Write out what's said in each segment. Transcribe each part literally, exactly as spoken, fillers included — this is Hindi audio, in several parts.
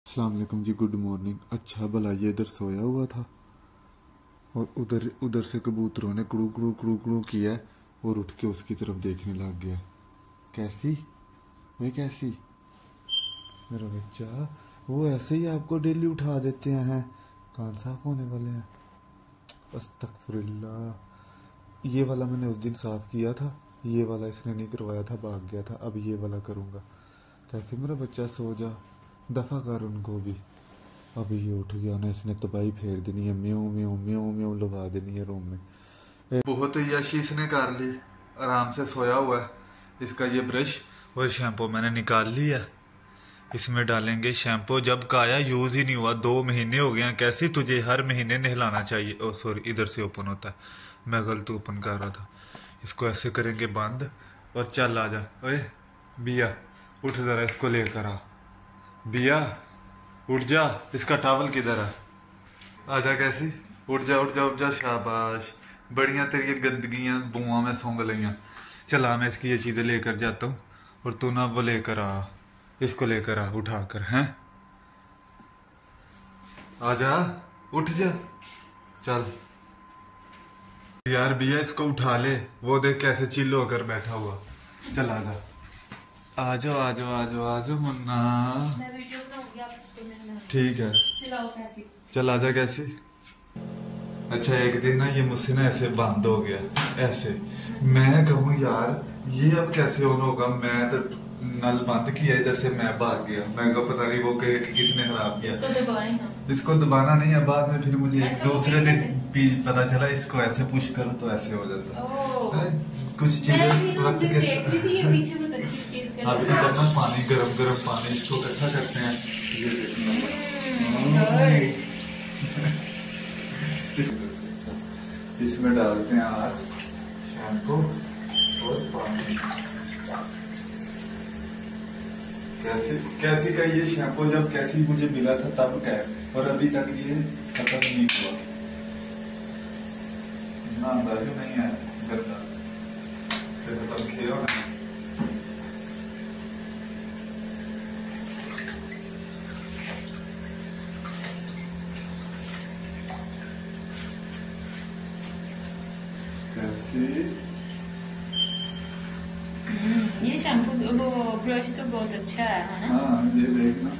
अस्सलाम वालेकुम जी, गुड मॉर्निंग। अच्छा भला ये इधर सोया हुआ था और उधर उधर से कबूतरों ने कुड़ू कुड़ू कुड़ू कुड़ू किया और उठ के उसकी तरफ देखने लग गया। कैसी वे कैसी मेरा बच्चा, वो ऐसे ही आपको डेली उठा देते हैं। कान साफ होने वाले हैं। अस्तगफुरुल्लाह। ये वाला मैंने उस दिन साफ किया था, ये वाला इसने नहीं करवाया था, भाग गया था। अब ये वाला करूँगा। कैसे मेरा बच्चा, सो जा, दफा कर उनको भी। अभी ये उठ गया ना, इसने तबाही फेर देनी है। म्यों म्यों म्यों म्यों लगा देनी है रूम में। बहुत यश इसने कर ली, आराम से सोया हुआ है। इसका ये ब्रश और शैम्पू मैंने निकाल लिया, इसमें डालेंगे शैम्पू। जब का आया यूज ही नहीं हुआ, दो महीने हो गए हैं। कैसे तुझे हर महीने नहलाना चाहिए। ओ सॉरी, इधर से ओपन होता है, मैं गलत ओपन कर रहा था। इसको ऐसे करेंगे बंद और चल आ जा। ओए बिया उठ जरा, इसको लेकर आ। बिया उठ जा, इसका टावल किधर है? आजा कैसी, उठ जा उठ जा उठ जा। शाबाश, बढ़िया तेरी गंदगियां बुआ में सूंघ लिया। चला मैं इसकी ये चीजें लेकर जाता हूँ और तू ना वो लेकर आ, इसको लेकर आ उठा कर। हैं आजा, उठ जा, चल यार। बिया इसको उठा ले, वो देख कैसे चिल्ल होकर बैठा हुआ। चल आजा, आजो आजो आजो आजो मुन्ना। ठीक है, चल आजा कैसी। अच्छा एक दिन ना ये मुझसे ना ऐसे बंद हो गया, ऐसे। मैं कहूँ यार ये अब कैसे ऑन होगा। मैं तो नल बंद किया, इधर से मैं भाग गया। मैं को पता नहीं वो कहे कि किसने खराब किया। इसको दबाना, इसको दबाना नहीं है। बाद में फिर मुझे अच्छा, दूसरे दिन पता चला इसको ऐसे पुश करो तो ऐसे हो जाता। कुछ चीजें वक्त के साथ। अब इधर ना पानी, गरम गरम पानी, इसको इकट्ठा करते हैं। ये इसमें डालते हैं आज शैम्पू और पानी। कैसी कैसी का ये शैम्पू जब कैसी मुझे मिला था तब का है, और अभी तक ये खत्म नहीं हुआ। इतना अंदाजा नहीं है गंदा। पंखे हो ना, ये शैम्पू वो ब्रश तो बहुत अच्छा है, है ना? हाँ ये देखना।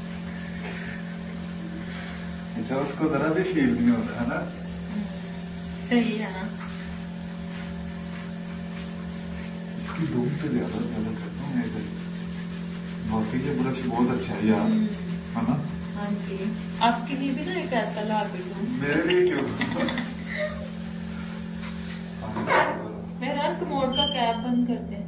अच्छा उसको जरा भी फील नहीं होता है ना। सही है ना। इसकी धूप पे ज्यादा ज्यादा करता हूँ मैं। वाकई ये ब्रश बहुत अच्छा है यार, है ना? हाँ जी, आपके लिए भी ना एक ऐसा ला कर दूँ। मेरे लिए क्यों? मेरा कमोड का कैप बंद कर दे।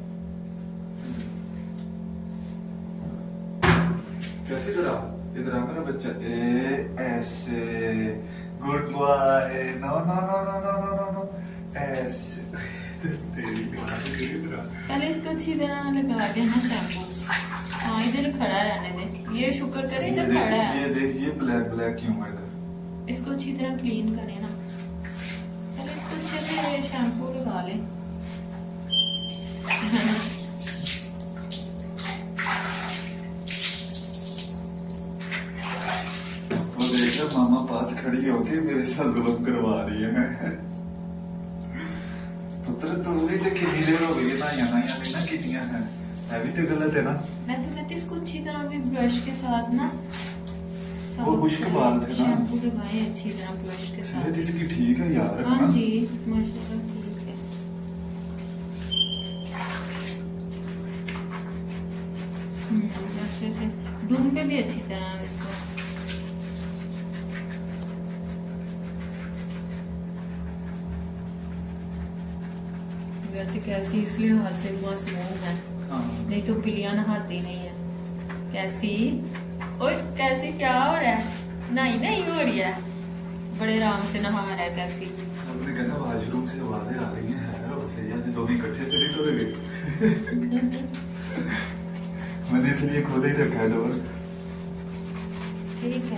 कैसे इधर आ, इधर आ मेरा बच्चा। ए ऐसे, good boy. No no no no no no no no, ऐसे। तेरी इधर आ। पहले इसको अच्छी तरह लगा देना शैम्पू। हाँ इधर खड़ा रहने दे, ये शुक्र करे इधर खड़ा है। ये देखिए ब्लैक ब्लैक क्यों है इधर। इसको अच्छी तरह क्लीन करें ना। पहले इसको अच्छे से शैम्पू लगा ले। वो देखो मामा पास खड़ी होके मेरे साथ जुल्म करवा रही है। पुत्र तू भी तो कितनी देर हो गई है ना, यहाँ यहाँ ना कितनी है, है भी तो गलत है ना। मैं तो कहती इसको अच्छी तरह भी ब्रश के साथ ना, वो खुश्क बाल थे ना, शैम्पू लगाए अच्छी तरह ब्रश के साथ। इसकी ठीक है यार। हाँ जी माशाल्लाह ठीक है। अच्छे से धूम पे भी अच्छी तरह इसको। वैसे कैसी इसलिए हाथ से हुआ स्मूथ है, नहीं तो बिल्लियां नहाती नहीं है। कैसी और कैसी क्या हो रहा है? नहीं नहीं हो रही है, बड़े आराम से नहा रहा है। कैसी सबने कहना वाशरूम से आवाजें आ रही हैं, वैसे आज दो भी इकट्ठे चले तो गए। मैंने इसलिए खोले ही रखा है डोर। ठीक है,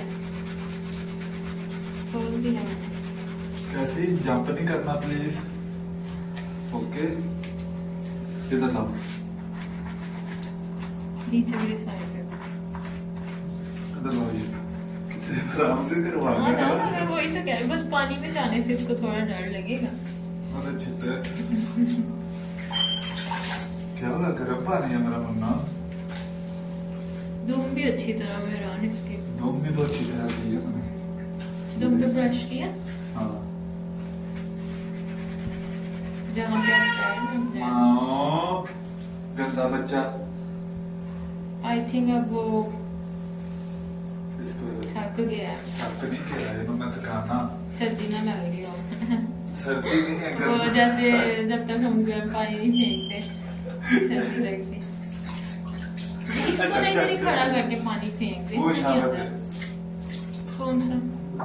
खोल भी है। कैसे जंप नहीं करना प्लीज। ओके इधर लाओ, नीचे वाली साइड पे। कितने आराम से करवाना हाँ है। ना, मैं वही तो कह रही हूँ, बस पानी में जाने से इसको थोड़ा डर लगेगा। अरे चित्र क्या होगा, गर्म पानी है मेरा मुन्ना। धूम भी अच्छी तरह में रानी इसकी। धूम भी तो अच्छी तरह की है मैंने। धूम पे ब्रश किया हाँ। जहाँ पे आता है ना। माओ, गंदा बच्चा। आई थिंक अब वो इसको थक गया है। थक नहीं किया है, मैं थकाना। सर्दी ना लग रही हो। सर्दी नहीं है, वो गर्म। जैसे जब तक हम गर्म पानी नहीं फेंकते सर्दी लगती। इसको नहीं तेरी खड़ा करके पानी फेंक दे। वो शावर पे। कौन सा?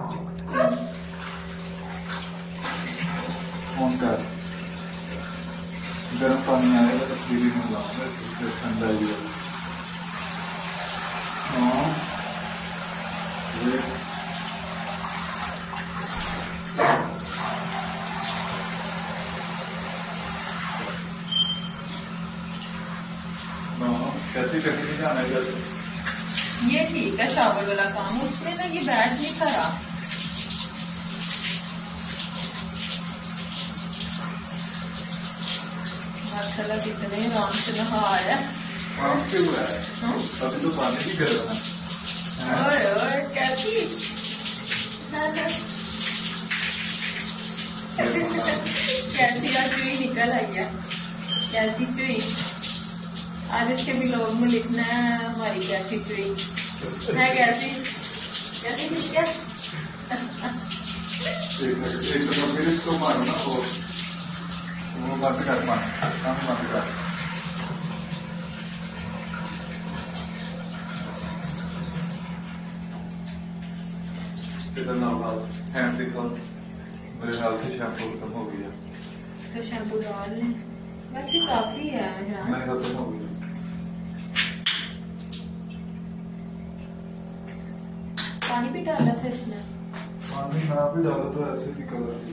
फोन कर, गर्म पानी आएगा तो फ्री में लाऊंगा, इससे ठंडा ही है। हाँ ये कैसे कैसे नहीं जाना है। ये ठीक है शावर वाला काम, उसमें ना ये बैठ नहीं खड़ा। माशाल्लाह कितने आराम से नहा है। काम क्यों हुआ है? हाँ? अभी तो पानी की गर्म है। और और कैसी कैसी आज चुई निकल आई है। कैसी चुई? आज इसके ब्लॉग में लिखना है हमारी कैसी चुई है। कैसी कैसी थी क्या? एक एक तो फिर इसको मारो ना, वो वो बंद कर, पानी काम बंद कर। इधर ना हैंड दिखाओ, मेरे ख्याल से शैम्पू खत्म हो गया। तो शैम्पू डाल लें, वैसे काफी है यार। नहीं खत्म हो गया। पानी भी डाला था इसमें। पानी ना भी डालो तो ऐसे भी कलर थी।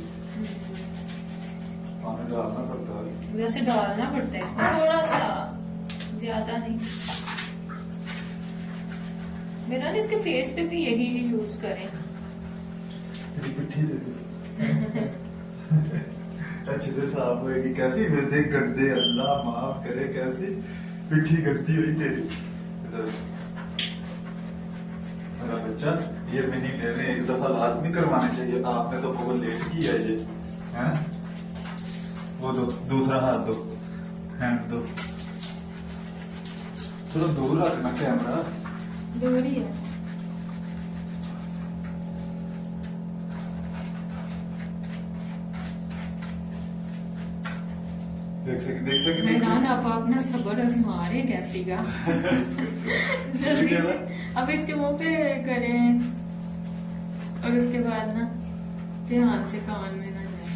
पानी डालना पड़ता है। वैसे डालना पड़ता है इसमें थोड़ा सा, ज्यादा नहीं। मेरा ना इसके फेस पे भी यही यूज करें। तेरी पिट्ठी देखो अच्छे से साफ होएगी। कैसी वेदे गंदे, अल्लाह माफ करे, कैसी पिट्ठी गंदी हुई तेरी। मेरा बच्चा, ये महीने में एक दफा लाजमी करवाने चाहिए। आपने तो बहुत लेट किया ये, हैं? वो दो, दूसरा हाथ दो, हैंड दो। थोड़ा दूर रखना कैमरा। दूर ही है। एक सेकंड, एक सेकंड। मैदान आप अपना सबर आजमा रहे कैसी का। जल्दी से अब इसके मुंह पे करें और उसके बाद ना ध्यान से कान में ना जाए।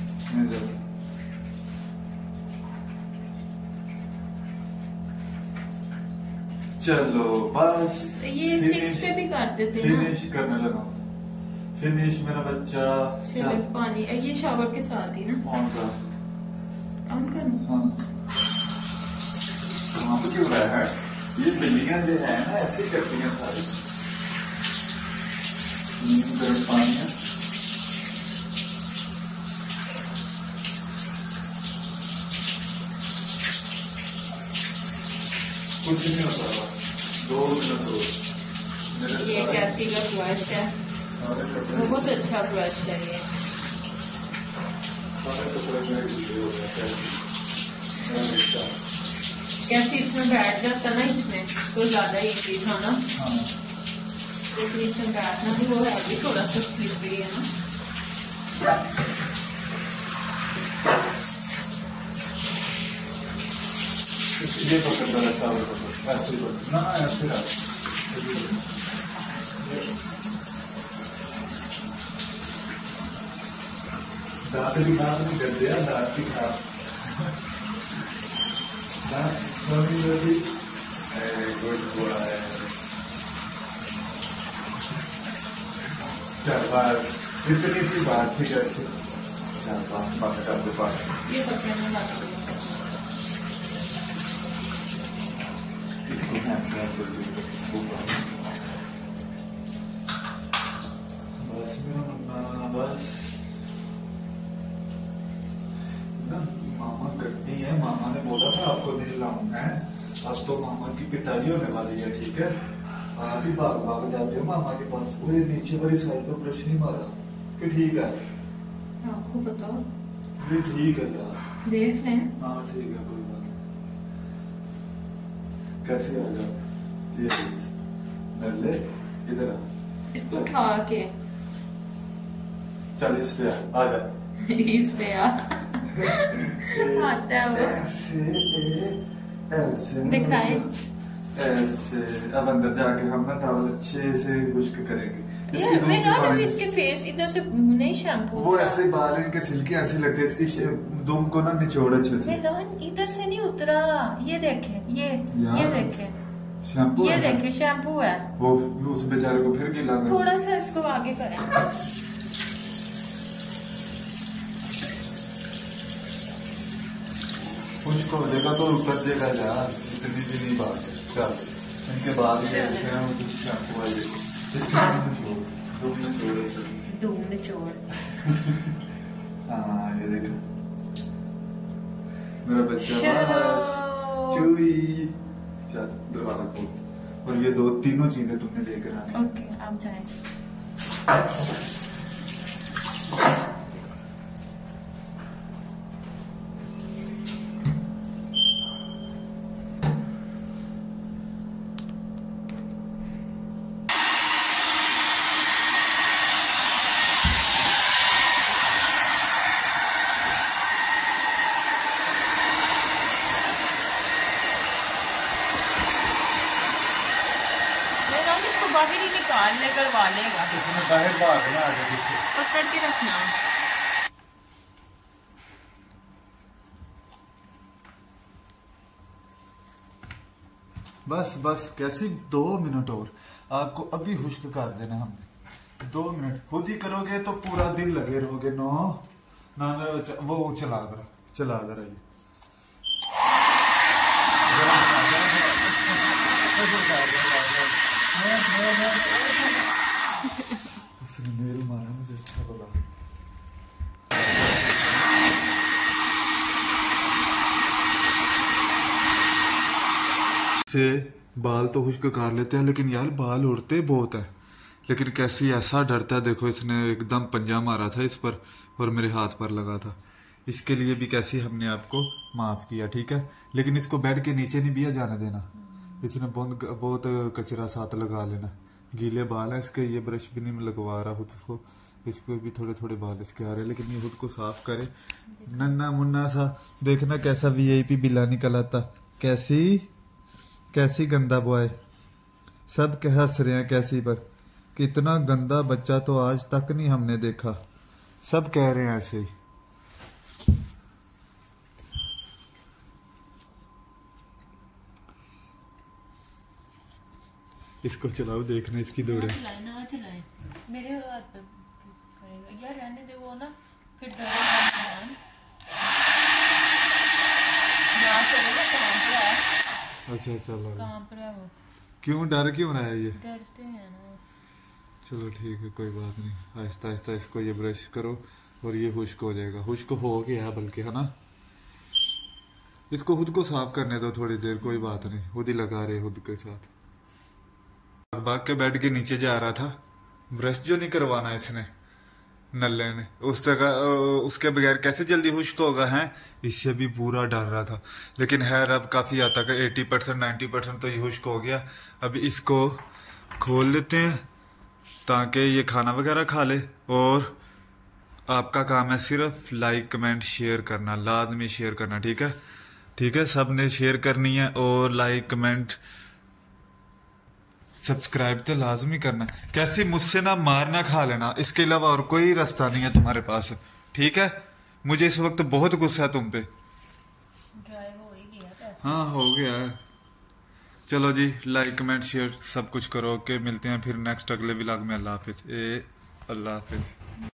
चलो बस ये चिक्स पे भी कर देते ना। फिनिश करने लगा। फिनिश मेरा बच्चा। चलो पानी ये शावर के साथ ही ना ऑन कर। ऑन कर। हाँ, वहाँ पे क्यों रहा है? ये बिल्लियां जो है ना ऐसे करती हैं सारी। गर्म पानी है। कुछ नहीं होता, दो मिनट हो। ये कैसी का ब्रश है, बहुत अच्छा ब्रश है ये। कैसे इसमें बैठ जाता ना, इसमें तो ज्यादा इजी था ना। लेकिन इसमें बैठना भी वो है भी थोड़ा सा स्लिपरी है ना। ये पकड़ कर रखा है, ऐसे ना ऐसे रख। दांत भी खराब नहीं कर दिया, दांत भी खराब। दांत मम्मी भी गुड बॉय। चल बात, इतनी सी बात थी कैसे? चल बात बात कर दे बात। ये पकड़ने में बात इसको हैंड कर दे। बोला था आपको नहीं लाऊंगा। अब तो मामा की पिटाई होने वाली है, ठीक है? आप ही भाग भाग जाते हो मामा के पास। वो नीचे वाली साइड पर ब्रश नहीं मारा कि ठीक है? आपको बताओ। ये ठीक है यार, देख लें। हाँ ठीक है, कोई बात नहीं। कैसे आ जाओ? ये ले इधर आ, इसको उठा के चल इस पे आ, आ जा। इस पे आ आता है वो। ऐसे ऐसे दिखाए। ऐसे अब अंदर जाके हम ना टॉवल अच्छे से खुश्क करेंगे। यार मैं ना अभी इसके फेस इधर से नहीं शैम्पू। वो ऐसे बाल इनके सिल्की ऐसे लगते हैं, इसकी दुम को ना निचोड़ अच्छे से। इधर से नहीं उतरा। ये देखे, ये ये देखे शैम्पू, ये देखे शैम्पू है वो। उस बेचारे को फिर गिला कर थोड़ा सा इसको आगे करें। खुश्क हो जाएगा तो उतर जाएगा यार, इतनी इतनी बात है। चल इनके बाद शैम्पू वाले धूम निचोड़। हाँ ये देखो मेरा बच्चा चुई। चल दरवाजा खोल। और ये दो तीनों चीजें तुमने लेकर आनी। ओके आप जाएं। बाहर ही निकाल ले, करवा लेगा। इसमें बाहर भागना आगे पीछे पकड़ के रखना। बस बस कैसी दो मिनट और आपको अभी खुश्क कर देना हमने। दो मिनट खुद ही करोगे तो पूरा दिन लगे रहोगे। नो ना ना वो चला कर चला कर आइए। उसने मेल मारा मुझे, अच्छा बोला। से बाल तो खुश्क कर लेते हैं, लेकिन यार बाल उड़ते बहुत है। लेकिन कैसी ऐसा डरता है, देखो इसने एकदम पंजा मारा था इस पर और मेरे हाथ पर लगा था। इसके लिए भी कैसी हमने आपको माफ किया, ठीक है? लेकिन इसको बेड के नीचे नहीं भी जाने देना। इसने बहुत बहुत कचरा साथ लगा लेना। गीले बाल है इसके, ये ब्रश भी नहीं लगवा रहा खुद को। इसको भी थोड़े थोड़े बाल इसके आ रहे, लेकिन ये खुद को साफ करे। नन्ना मुन्ना सा देखना कैसा वीआईपी बिल्ला निकल आता। कैसी कैसी गंदा बॉय। सब के हंस रहे हैं कैसी पर कि इतना गंदा बच्चा तो आज तक नहीं हमने देखा। सब कह रहे हैं ऐसे ही। इसको चलाओ, देखना इसकी दौड़े। ना चलाए ना चलाए, मेरे हाथ पे करेगा यार, रहने दे वो ना फिर डर अच्छा चलो, काम पर है वो। क्यों डर क्यों रहा है ये? डरते हैं ना। चलो ठीक है, कोई बात नहीं। आहिस्ता आहिस्ता इसको ये ब्रश करो और ये खुश्क हो जाएगा। खुश्क हो गया बल्कि, है ना? इसको खुद को साफ करने दो थोड़ी देर, कोई बात नहीं। खुद ही लगा रहे खुद के साथ। भाग के बेड के नीचे जा रहा था। ब्रश जो नहीं करवाना इसने नल्ले ने, उस तक उसके बगैर कैसे जल्दी खुश्क होगा है? इससे भी पूरा डर रहा था। लेकिन है अब काफी हद तक अस्सी परसेंट नाइन्टी परसेंट तो ये खुश्क हो गया। अभी इसको खोल देते हैं ताकि ये खाना वगैरह खा ले। और आपका काम है सिर्फ लाइक कमेंट शेयर करना, लाजमी शेयर करना, ठीक है? ठीक है, सब ने शेयर करनी है और लाइक कमेंट सब्सक्राइब तो लाजमी करना। कैसी मुझसे ना मारना खा लेना, इसके अलावा और कोई रास्ता नहीं है तुम्हारे पास, ठीक है? मुझे इस वक्त बहुत गुस्सा है तुम पे। ड्राइव हो ही गया। हाँ हो गया है। चलो जी, लाइक कमेंट शेयर सब कुछ करो। ओके, मिलते हैं फिर नेक्स्ट अगले व्लॉग में। अल्लाह हाफिज। ए अल्लाह हाफिज।